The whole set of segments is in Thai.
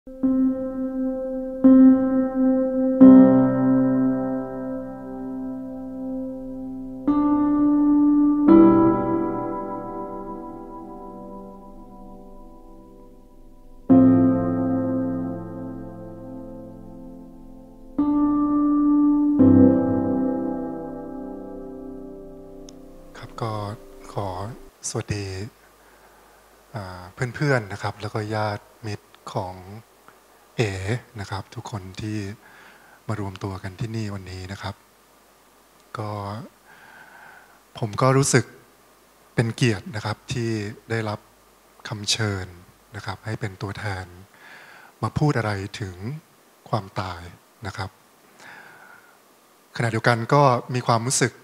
ครับก็ขอสวัสดีเพื่อนๆนะครับแล้วก็ญาติมิตรของเอนะครับทุกคนที่มารวมตัวกันที่นี่วันนี้นะครับก็ผมก็รู้สึกเป็นเกียรตินะครับที่ได้รับคำเชิญนะครับให้เป็นตัวแทนมาพูดอะไรถึงความตายนะครับขณะเดียวกันก็มีความรู้สึก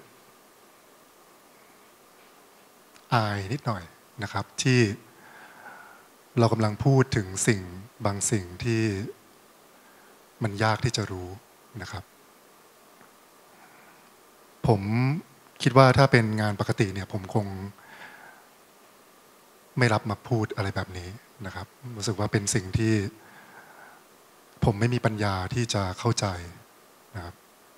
อายนิดหน่อยนะครับที่เรากำลังพูดถึงสิ่งบางสิ่งที่มันยากที่จะรู้นะครับผมคิดว่าถ้าเป็นงานปกติเนี่ยผมคงไม่รับมาพูดอะไรแบบนี้นะครับรู้สึกว่าเป็นสิ่งที่ผมไม่มีปัญญาที่จะเข้าใจนะครับ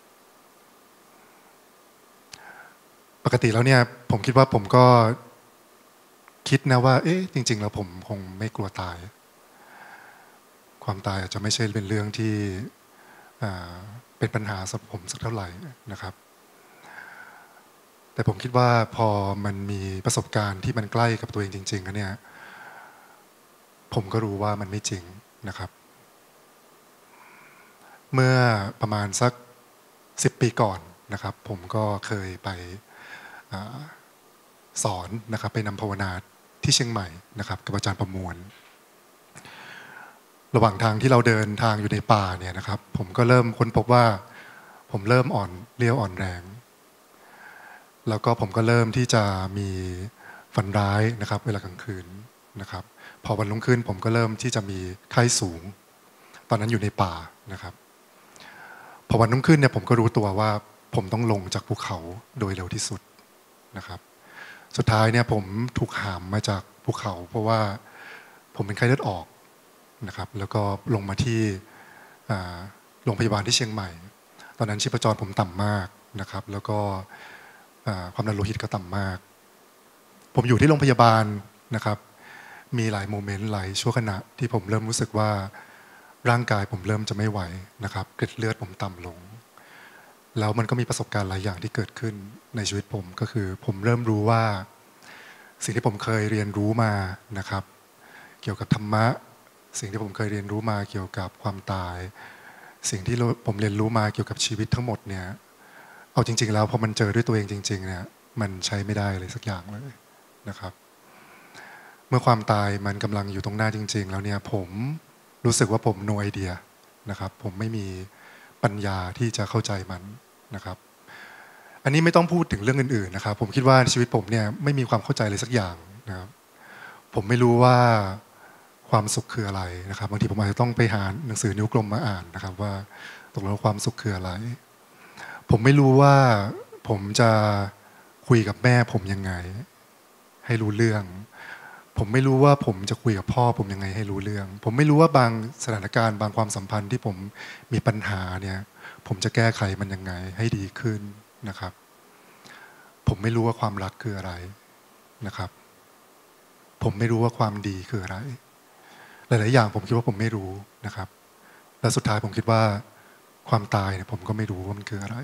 ปกติแล้วเนี่ยผมคิดว่าผมก็คิดนะว่าเอ๊ะจริงๆแล้วผมคงไม่กลัวตายความตายอาจจะไม่ใช่เป็นเรื่องที่เป็นปัญหาสำหรับผมสักเท่าไหร่นะครับแต่ผมคิดว่าพอมันมีประสบการณ์ที่มันใกล้กับตัวเองจริงๆแล้วเนี่ยผมก็รู้ว่ามันไม่จริงนะครับเมื่อประมาณสัก10 ปีก่อนนะครับผมก็เคยไปสอนนะครับไปนำภาวนาที่เชียงใหม่นะครับกับอาจารย์ประมวลระหว่างทางที่เราเดินทางอยู่ในป่าเนี่ยนะครับผมก็เริ่มค้นพบว่าผมเริ่มอ่อนเลี้ยวอ่อนแรงแล้วก็ผมก็เริ่มที่จะมีฝันร้ายนะครับเวลากลางคืนนะครับพอวันรุ่งขึ้นผมก็เริ่มที่จะมีไข้สูงตอนนั้นอยู่ในป่านะครับพอวันรุ่งขึ้นเนี่ยผมก็รู้ตัวว่าผมต้องลงจากภูเขาโดยเร็วที่สุดนะครับสุดท้ายเนี่ยผมถูกหามมาจากภูเขาเพราะว่าผมเป็นไข้เลือดออกนะครับแล้วก็ลงมาที่โรงพยาบาลที่เชียงใหม่ตอนนั้นชีพจรผมต่ำมากนะครับแล้วก็ความดันโลหิตก็ต่ำมากผมอยู่ที่โรงพยาบาลนะครับมีหลายโมเมนต์หลายชั่วขณะที่ผมเริ่มรู้สึกว่าร่างกายผมเริ่มจะไม่ไหวนะครับเกล็ดเลือดผมต่ำลงแล้วมันก็มีประสบการณ์หลายอย่างที่เกิดขึ้นในชีวิตผมก็คือผมเริ่มรู้ว่าสิ่งที่ผมเคยเรียนรู้มานะครับเกี่ยวกับธรรมะสิ่งที่ผมเคยเรียนรู้มาเกี่ยวกับความตายสิ่งที่ผมเรียนรู้มาเกี่ยวกับชีวิตทั้งหมดเนี่ยเอาจริงๆแล้วพอมันเจอด้วยตัวเองจริงๆเนี่ยมันใช้ไม่ได้เลยสักอย่างเลยนะครับเมื่อความตายมันกำลังอยู่ตรงหน้าจริงๆแล้วเนี่ยผมรู้สึกว่าผม no idea นะครับผมไม่มีปัญญาที่จะเข้าใจมันนะครับอันนี้ไม่ต้องพูดถึงเรื่องอื่นๆนะครับผมคิดว่าชีวิตผมเนี่ยไม่มีความเข้าใจเลยสักอย่างนะครับผมไม่รู้ว่าความสุขคืออะไรนะครับบางทีผมอาจจะต้องไปหาหนังสือนิ้วกลมมาอ่านนะครับว่าตกลงความสุขคืออะไรผมไม่รู้ว่าผมจะคุยกับแม่ผมยังไงให้รู้เรื่องผมไม่รู้ว่าผมจะคุยกับพ่อผมยังไงให้รู้เรื่องผมไม่รู้ว่าบางสถานการณ์บางความสัมพันธ์ที่ผมมีปัญหาเนี่ยผมจะแก้ไขมันยังไงให้ดีขึ้นนะครับผมไม่รู้ว่าความรักคืออะไรนะครับผมไม่รู้ว่าความดีคืออะไรหลายๆอย่างผมคิดว่าผมไม่รู้นะครับและสุดท้ายผมคิดว่าความตายเนี่ยผมก็ไม่รู้ว่ามันคืออะไร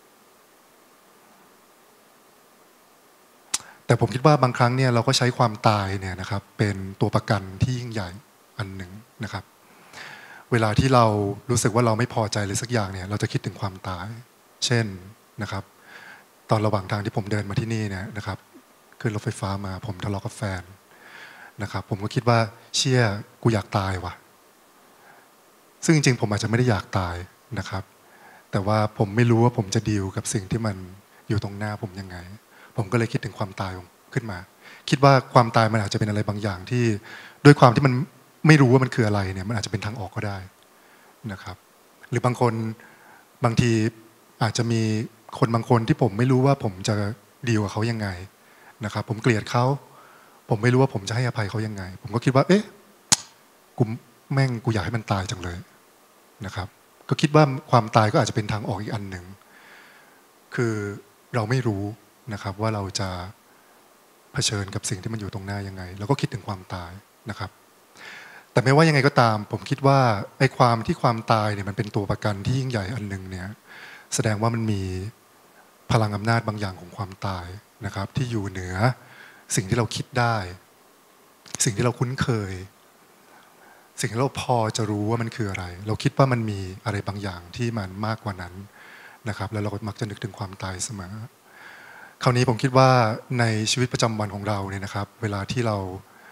แต่ผมคิดว่าบางครั้งเนี่ยเราก็ใช้ความตายเนี่ยนะครับเป็นตัวประกันที่ยิ่งใหญ่อันหนึ่งนะครับเวลาที่เรารู้สึกว่าเราไม่พอใจเลยสักอย่างเนี่ยเราจะคิดถึงความตายเช่นนะครับตอนระหว่างทางที่ผมเดินมาที่นี่เนี่ยนะครับขึ้นรถไฟฟ้ามาผมทะเลาะกับแฟนนะครับผมก็คิดว่าเชี่ยกูอยากตายว่ะซึ่งจริงๆผมอาจจะไม่ได้อยากตายนะครับแต่ว่าผมไม่รู้ว่าผมจะดีลกับสิ่งที่มันอยู่ตรงหน้าผมยังไงผมก็เลยคิดถึงความตายขึ้นมาคิดว่าความตายมันอาจจะเป็นอะไรบางอย่างที่ด้วยความที่มันไม่รู้ว่ามันคืออะไรเนี่ยมันอาจจะเป็นทางออกก็ได้นะครับหรือบางคนบางทีอาจจะมีคนบางคนที่ผมไม่รู้ว่าผมจะดีลกับเขายังไงนะครับผมเกลียดเขาผมไม่รู้ว่าผมจะให้อภัยเขายังไงผมก็คิดว่าเอ๊ะกูแม่งกูอยากให้มันตายจังเลยนะครับก็คิดว่าความตายก็อาจจะเป็นทางออกอีกอันหนึ่งคือเราไม่รู้นะครับว่าเราจะเผชิญกับสิ่งที่มันอยู่ตรงหน้ายังไงเราก็คิดถึงความตายนะครับแต่ไม่ว่ายังไงก็ตามผมคิดว่าไอ้ความที่ความตายเนี่ยมันเป็นตัวประกันที่ยิ่งใหญ่อันหนึ่งเนี่ยแสดงว่ามันมีพลังอำนาจบางอย่างของความตายนะครับที่อยู่เหนือสิ่งที่เราคิดได้สิ่งที่เราคุ้นเคยสิ่งที่เราพอจะรู้ว่ามันคืออะไรเราคิดว่ามันมีอะไรบางอย่างที่มันมากกว่านั้นนะครับแล้วเราก็มักจะนึกถึงความตายเสมอคราวนี้ผมคิดว่าในชีวิตประจำวันของเราเนี่ยนะครับเวลาที่เรา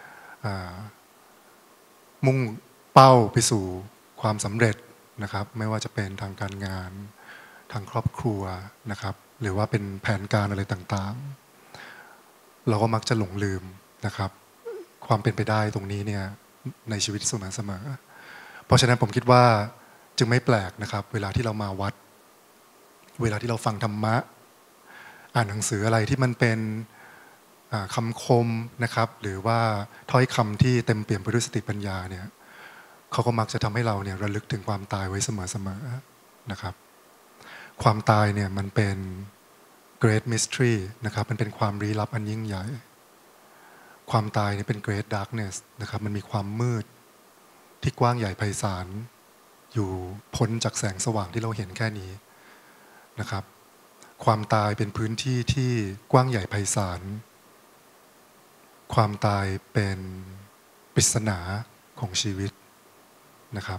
มุ่งเป้าไปสู่ความสำเร็จนะครับไม่ว่าจะเป็นทางการงานทางครอบครัวนะครับหรือว่าเป็นแผนการอะไรต่างๆเราก็มักจะหลงลืมนะครับความเป็นไปได้ตรงนี้เนี่ยในชีวิตเสมอๆเพราะฉะนั้นผมคิดว่าจึงไม่แปลกนะครับเวลาที่เรามาวัดเวลาที่เราฟังธรรมะอ่านหนังสืออะไรที่มันเป็นคำคมนะครับหรือว่าถ้อยคำที่เต็มเปี่ยมไปด้วยสติปัญญาเนี่ยเขาก็มักจะทำให้เราเนี่ยระลึกถึงความตายไว้เสมอๆนะครับความตายเนี่ยมันเป็น great mystery นะครับมันเป็นความลี้ลับอันยิ่งใหญ่ความตายเนี่ยเป็น great darkness นะครับมันมีความมืดที่กว้างใหญ่ไพศาลอยู่พ้นจากแสงสว่างที่เราเห็นแค่นี้นะครับความตายเป็นพื้นที่ที่กว้างใหญ่ไพศาลความตายเป็นปริศนาของชีวิตนะครับ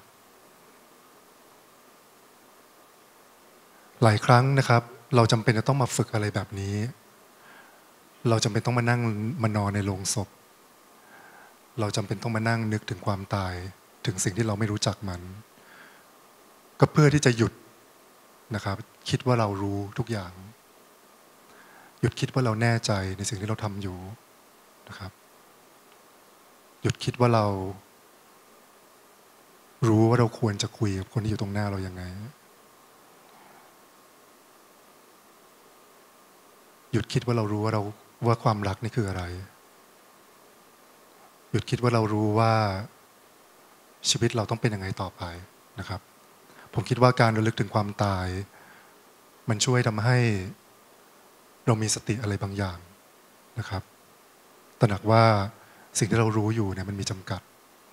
หลายครั้งนะครับเราจำเป็นจะต้องมาฝึกอะไรแบบนี้เราจำเป็นต้องมานั่งมานอนในโรงศพเราจำเป็นต้องมานั่งนึกถึงความตายถึงสิ่งที่เราไม่รู้จักมันก็เพื่อที่จะหยุดนะครับคิดว่าเรารู้ทุกอย่างหยุดคิดว่าเราแน่ใจในสิ่งที่เราทำอยู่นะครับหยุดคิดว่าเรารู้ว่าเราควรจะคุยกับคนที่อยู่ตรงหน้าเรายังไงหยุดคิดว่าเรารู้ว่าความรักนี่คืออะไรหยุดคิดว่าเรารู้ว่าชีวิตเราต้องเป็นยังไงต่อไปนะครับผมคิดว่าการระลึกถึงความตายมันช่วยทำให้เรามีสติอะไรบางอย่างนะครับตระหนักว่าสิ่งที่เรารู้อยู่เนี่ยมันมีจำกัด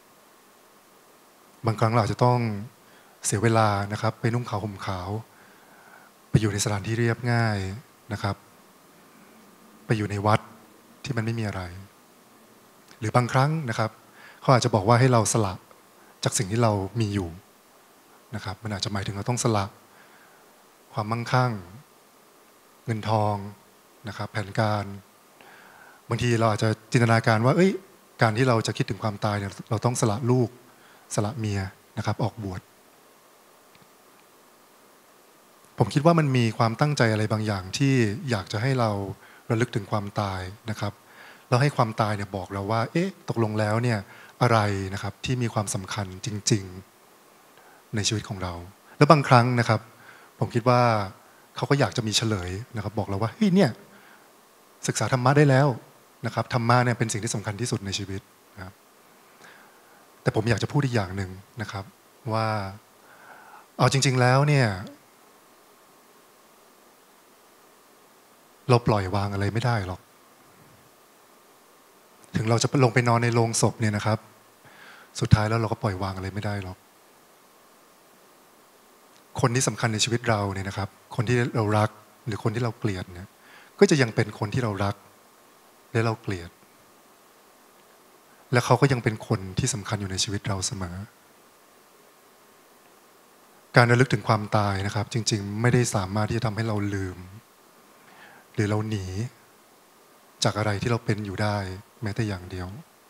บางครั้งเราอาจจะต้องเสียเวลานะครับไปนุ่งขาวห่มขาวไปอยู่ในสถานที่เรียบง่ายนะครับไปอยู่ในวัดที่มันไม่มีอะไรหรือบางครั้งนะครับเขาอาจจะบอกว่าให้เราสละจากสิ่งที่เรามีอยู่นะครับมันอาจจะหมายถึงเราต้องสละความมั่งคั่งเงินทองนะครับแผนการบางทีเราอาจจะจินตนาการว่าการที่เราจะคิดถึงความตายเนี่ยเราต้องสละลูกสละเมียนะครับออกบวชผมคิดว่ามันมีความตั้งใจอะไรบางอย่างที่อยากจะให้เราระลึกถึงความตายนะครับแล้วให้ความตายเนี่ยบอกเราว่าตกลงแล้วเนี่ยอะไรนะครับที่มีความสำคัญจริงๆในชีวิตของเราแล้วบางครั้งนะครับผมคิดว่าเขาก็อยากจะมีเฉลยนะครับบอกเราว่าเนี่ยศึกษาธรรมะได้แล้วนะครับธรรมะเนี่ยเป็นสิ่งที่สำคัญที่สุดในชีวิตนะครับแต่ผมอยากจะพูดอีกอย่างหนึ่งนะครับว่าเอาจริงๆแล้วเนี่ยเราปล่อยวางอะไรไม่ได้หรอกถึงเราจะลงไปนอนในโรงศพเนี่ยนะครับสุดท้ายแล้วเราก็ปล่อยวางอะไรไม่ได้หรอกคนที่สำคัญในชีวิตเราเนี่ยนะครับคนที่เรารักหรือคนที่เราเกลียดเนี่ยก็จะยังเป็นคนที่เรารักและเราเกลียดและเขาก็ยังเป็นคนที่สำคัญอยู่ในชีวิตเราเสมอการระลึกถึงความตายนะครับจริงๆไม่ได้สามารถที่จะทำให้เราลืมหรือเราหนีจากอะไรที่เราเป็นอยู่ได้แม้แต่อย่างเดียว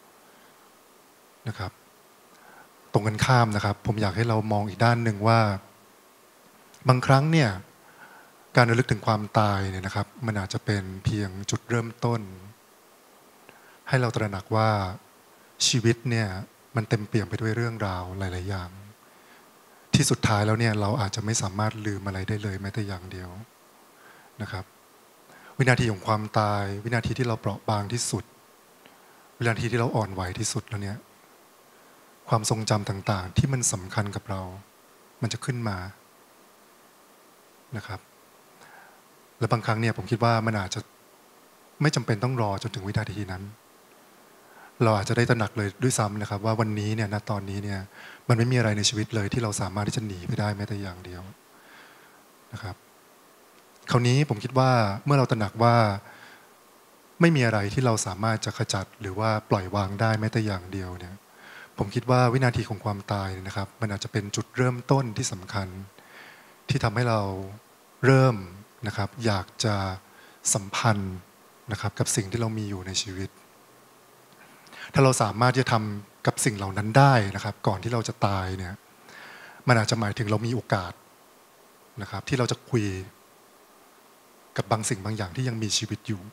นะครับตรงกันข้ามนะครับผมอยากให้เรามองอีกด้านหนึ่งว่าบางครั้งเนี่ยการระลึกถึงความตายเนี่ยนะครับมันอาจจะเป็นเพียงจุดเริ่มต้นให้เราตระหนักว่าชีวิตเนี่ยมันเต็มเปี่ยมไปด้วยเรื่องราวหลายๆอย่างที่สุดท้ายแล้วเนี่ยเราอาจจะไม่สามารถลืมอะไรได้เลยแม้แต่อย่างเดียวนะครับวินาทีของความตายวินาทีที่เราเปราะบางที่สุดวินาทีที่เราอ่อนไหวที่สุดแล้วเนี่ยความทรงจำต่างๆที่มันสำคัญกับเรา มันจะขึ้นมานะครับและบางครั้งเนี่ยผมคิดว่ามันอาจจะไม่จำเป็นต้องรอจนถึงวินาทีนั้นเราอาจจะได้ตระหนักเลยด้วยซ้ำนะครับว่าวันนี้เนี่ยณตอนนี้เนี่ยมันไม่มีอะไรในชีวิตเลยที่เราสามารถที่จะหนีไปได้แม้แต่อย่างเดียวนะครับคราวนี้ผมคิดว่าเมื่อเราตระหนักว่าไม่มีอะไรที่เราสามารถจะขจัดหรือว่าปล่อยวางได้แม้แต่อย่างเดียวเนี่ยผมคิดว่าวินาทีของความตายนะครับมันอาจจะเป็นจุดเริ่มต้นที่สำคัญที่ทำให้เราเริ่มนะครับอยากจะสัมพันธ์นะครับกับสิ่งที่เรามีอยู่ในชีวิตถ้าเราสามารถจะทำกับสิ่งเหล่านั้นได้นะครับก่อนที่เราจะตายเนี่ยมันอาจจะหมายถึงเรามีโอกาสนะครับที่เราจะคุยกับบางสิ่งบางอย่างที่ยังมีชีวิตอยู่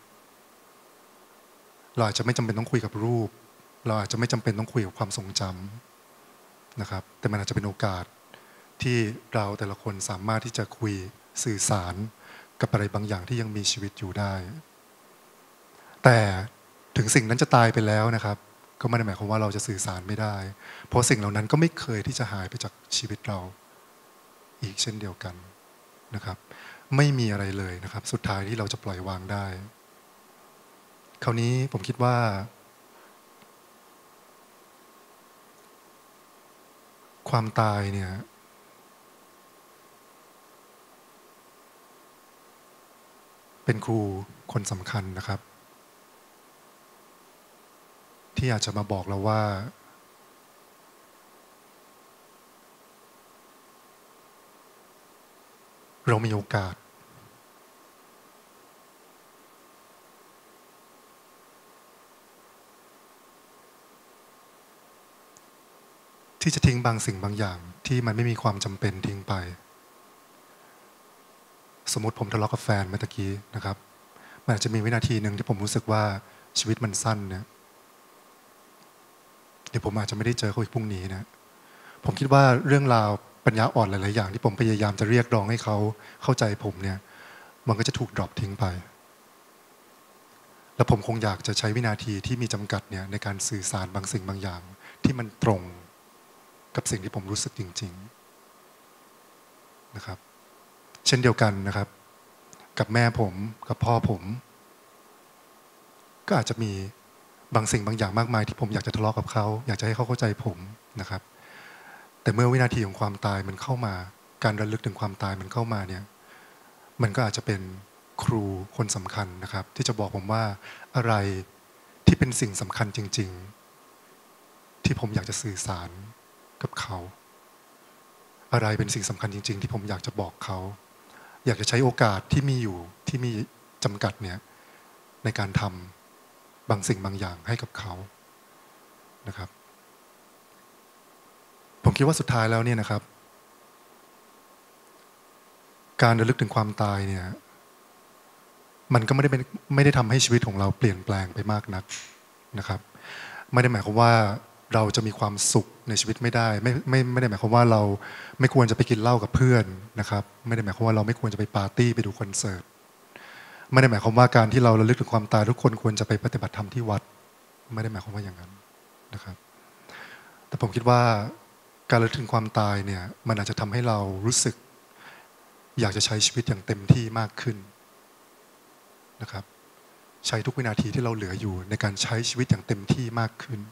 เราอาจจะไม่จำเป็นต้องคุยกับรูปเราอาจจะไม่จำเป็นต้องคุยกับความทรงจำนะครับแต่มันอาจจะเป็นโอกาสที่เราแต่ละคนสามารถที่จะคุยสื่อสารกับอะไรบางอย่างที่ยังมีชีวิตอยู่ได้แต่ถึงสิ่งนั้นจะตายไปแล้วนะครับก็ไม่ได้หมายความว่าเราจะสื่อสารไม่ได้เพราะสิ่งเหล่านั้นก็ไม่เคยที่จะหายไปจากชีวิตเราอีกเช่นเดียวกันนะครับไม่มีอะไรเลยนะครับสุดท้ายที่เราจะปล่อยวางได้คราวนี้ผมคิดว่าความตายเนี่ยเป็นครูคนสำคัญนะครับที่อาจจะมาบอกเราว่าเรามีโอกาสที่จะทิ้งบางสิ่งบางอย่างที่มันไม่มีความจำเป็นทิ้งไปสมมติผมทะเลาะกับแฟนเมื่อกี้นะครับมันอาจจะมีวินาทีหนึ่งที่ผมรู้สึกว่าชีวิตมันสั้นเนี่ยเดี๋ยวผมอาจจะไม่ได้เจอเขาอีกพรุ่งนี้นะผมคิดว่าเรื่องราวปัญญาอ่อนหลายๆอย่างที่ผมพยายามจะเรียกร้องให้เขาเข้าใจผมเนี่ยมันก็จะถูกดรอปทิ้งไปแล้วผมคงอยากจะใช้วินาทีที่มีจำกัดเนี่ยในการสื่อสารบางสิ่งบางอย่างที่มันตรงกับสิ่งที่ผมรู้สึกจริงๆนะครับเช่นเดียวกันนะครับกับแม่ผมกับพ่อผมก็อาจจะมีบางสิ่งบางอย่างมากมายที่ผมอยากจะทะเลาะกับเขาอยากจะให้เขาเข้าใจผมนะครับแต่เมื่อวินาทีของความตายมันเข้ามาการระลึกถึงความตายมันเข้ามาเนี่ยมันก็อาจจะเป็นครูคนสำคัญนะครับที่จะบอกผมว่าอะไรที่เป็นสิ่งสำคัญจริงๆที่ผมอยากจะสื่อสารกับเขาอะไรเป็นสิ่งสำคัญจริงๆที่ผมอยากจะบอกเขาอยากจะใช้โอกาสที่มีอยู่ที่มีจำกัดเนี่ยในการทำบางสิ่งบางอย่างให้กับเขานะครับผมคิดว่าสุดท้ายแล้วเนี่ยนะครับการระลึกถึงความตายเนี่ยมันก็ไม่ได้ทำให้ชีวิตของเราเปลี่ยนแปลงไปมากนักนะครับไม่ได้หมายความว่าเราจะมีความสุขในชีวิตไม่ได้ไม่ได้หมายความว่าเราไม่ควรจะไปกินเหล้ากับเพื่อนนะครับไม่ได้หมายความว่าเราไม่ควรจะไปปาร์ตี้ไปดูคอนเสิร์ตไม่ได้หมายความว่าการที่เราระลึกถึงความตายทุกคนควรจะไปปฏิบัติธรรมที่วัดไม่ได้หมายความว่าอย่างนั้นนะครับแต่ผมคิดว่าการระลึกถึงความตายเนี่ยมันอาจจะทำให้เรารู้สึกอยากจะใช้ชีวิตอย่างเต็มที่มากขึ้นนะครับใช้ทุกวินาทีที่เราเหลืออยู่ในการใช้ชีวิตอย่างเต็มที่มากขึ้น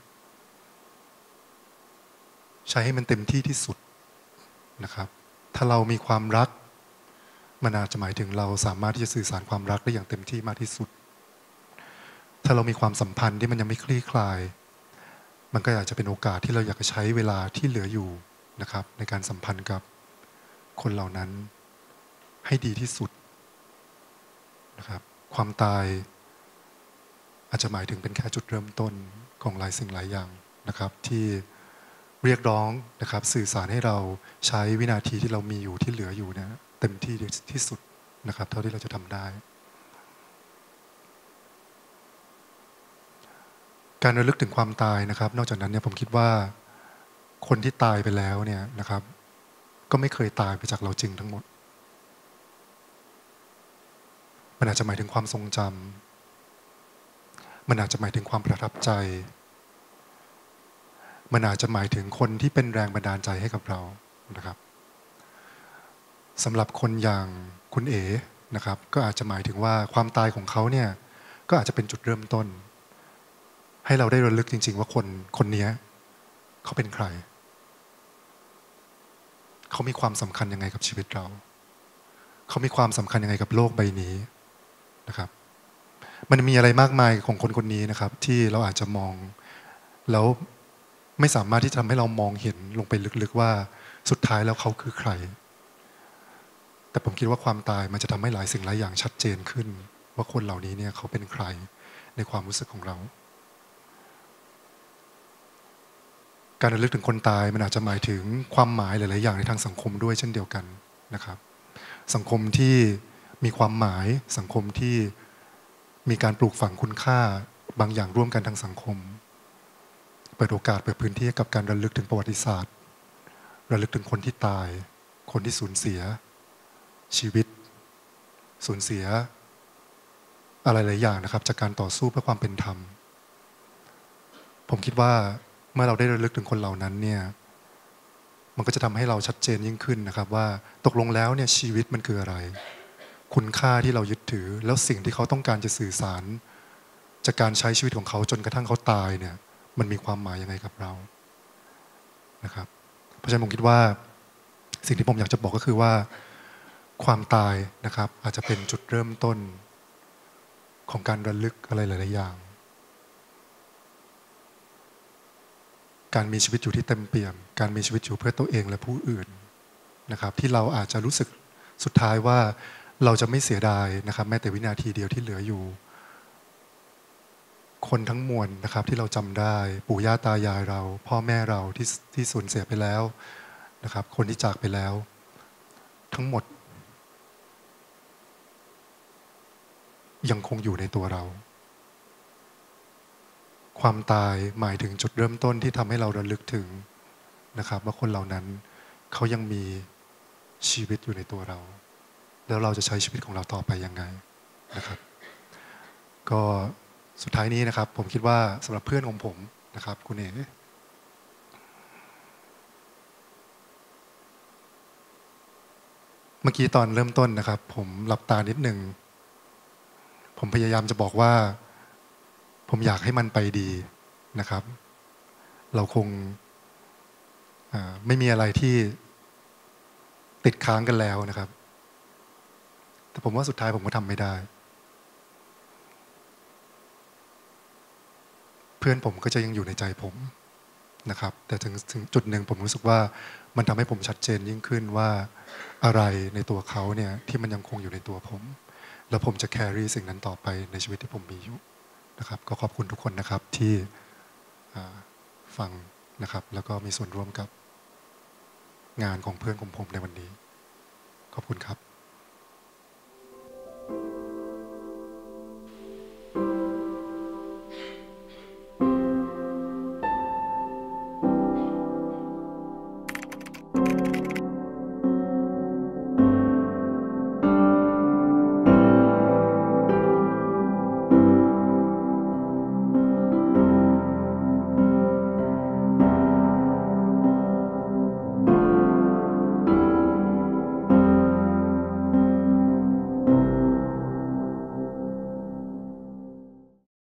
ใช้ให้มันเต็มที่ที่สุดนะครับถ้าเรามีความรักมันอาจจะหมายถึงเราสามารถที่จะสื่อสารความรักได้อย่างเต็มที่มากที่สุดถ้าเรามีความสัมพันธ์ที่มันยังไม่คลี่คลายมันก็อาจจะเป็นโอกาสที่เราอยากจะใช้เวลาที่เหลืออยู่นะครับในการสัมพันธ์กับคนเหล่านั้นให้ดีที่สุดนะครับความตายอาจจะหมายถึงเป็นแค่จุดเริ่มต้นของหลายสิ่งหลายอย่างนะครับที่เรียกร้องนะครับสื่อสารให้เราใช้วินาทีที่เรามีอยู่ที่เหลืออยู่เนี่ยเต็มที่ที่สุดนะครับเท่าที่เราจะทำได้การระลึกถึงความตายนะครับนอกจากนั้นเนี่ยผมคิดว่าคนที่ตายไปแล้วเนี่ยนะครับก็ไม่เคยตายไปจากเราจริงทั้งหมดมันอาจจะหมายถึงความทรงจำมันอาจจะหมายถึงความประทับใจมันอาจจะหมายถึงคนที่เป็นแรงบันดาลใจให้กับเรานะครับสำหรับคนอย่างคุณเอ๋นะครับก็อาจจะหมายถึงว่าความตายของเขาเนี่ยก็อาจจะเป็นจุดเริ่มต้นให้เราได้ระลึกจริงๆว่าคนนี้เขาเป็นใครเขามีความสำคัญยังไงกับชีวิตเราเขามีความสำคัญยังไงกับโลกใบนี้นะครับมันมีอะไรมากมายของคนคนนี้นะครับที่เราอาจจะมองแล้วไม่สามารถที่จะทำให้เรามองเห็นลงไปลึกๆว่าสุดท้ายแล้วเขาคือใครแต่ผมคิดว่าความตายมันจะทำให้หลายสิ่งหลายอย่างชัดเจนขึ้นว่าคนเหล่านี้เนี่ยเขาเป็นใครในความรู้สึกของเราการระลึกถึงคนตายมันอาจจะหมายถึงความหมายหลายๆอย่างในทางสังคมด้วยเช่นเดียวกันนะครับสังคมที่มีความหมายสังคมที่มีการปลูกฝังคุณค่าบางอย่างร่วมกันทางสังคมเปิดโอกาสเปิดพื้นที่ให้กับการระลึกถึงประวัติศาสตร์ระลึกถึงคนที่ตายคนที่สูญเสียชีวิตสูญเสียอะไรหลายอย่างนะครับจากการต่อสู้เพื่อความเป็นธรรมผมคิดว่าเมื่อเราได้ระลึกถึงคนเหล่านั้นเนี่ยมันก็จะทำให้เราชัดเจนยิ่งขึ้นนะครับว่าตกลงแล้วเนี่ยชีวิตมันคืออะไรคุณค่าที่เรายึดถือแล้วสิ่งที่เขาต้องการจะสื่อสารจากการใช้ชีวิตของเขาจนกระทั่งเขาตายเนี่ยมันมีความหมายยังไงกับเรานะครับเพราะฉะนั้นผมคิดว่าสิ่งที่ผมอยากจะบอกก็คือว่าความตายนะครับอาจจะเป็นจุดเริ่มต้นของการระลึกอะไรหลายๆอย่างการมีชีวิตอยู่ที่เต็มเปี่ยมการมีชีวิตอยู่เพื่อตัวเองและผู้อื่นนะครับที่เราอาจจะรู้สึกสุดท้ายว่าเราจะไม่เสียดายนะครับแม้แต่วินาทีเดียวที่เหลืออยู่คนทั้งมวลนะครับที่เราจำได้ปู่ย่าตายายเราพ่อแม่เราที่สูญเสียไปแล้วนะครับคนที่จากไปแล้วทั้งหมดยังคงอยู่ในตัวเราความตายหมายถึงจุดเริ่มต้นที่ทำให้เราระลึกถึงนะครับว่าคนเหล่านั้นเขายังมีชีวิตอยู่ในตัวเราแล้วเราจะใช้ชีวิตของเราต่อไปยังไงนะครับก็สุดท้ายนี้นะครับผมคิดว่าสำหรับเพื่อนของผมนะครับคุณเอ๋เมื่อกี้ตอนเริ่มต้นนะครับผมหลับตานิดหนึ่งผมพยายามจะบอกว่าผมอยากให้มันไปดีนะครับเราคงไม่มีอะไรที่ติดค้างกันแล้วนะครับแต่ผมว่าสุดท้ายผมก็ทำไม่ได้เพื่อนผมก็จะยังอยู่ในใจผมนะครับแต่ถึงจุดหนึ่งผมรู้สึกว่ามันทำให้ผมชัดเจนยิ่งขึ้นว่าอะไรในตัวเขาเนี่ยที่มันยังคงอยู่ในตัวผมแล้วผมจะแครี่สิ่งนั้นต่อไปในชีวิตที่ผมมีอยู่นะครับก็ขอบคุณทุกคนนะครับที่ฟังนะครับแล้วก็มีส่วนร่วมกับงานของเพื่อนของผมในวันนี้ขอบคุณครับ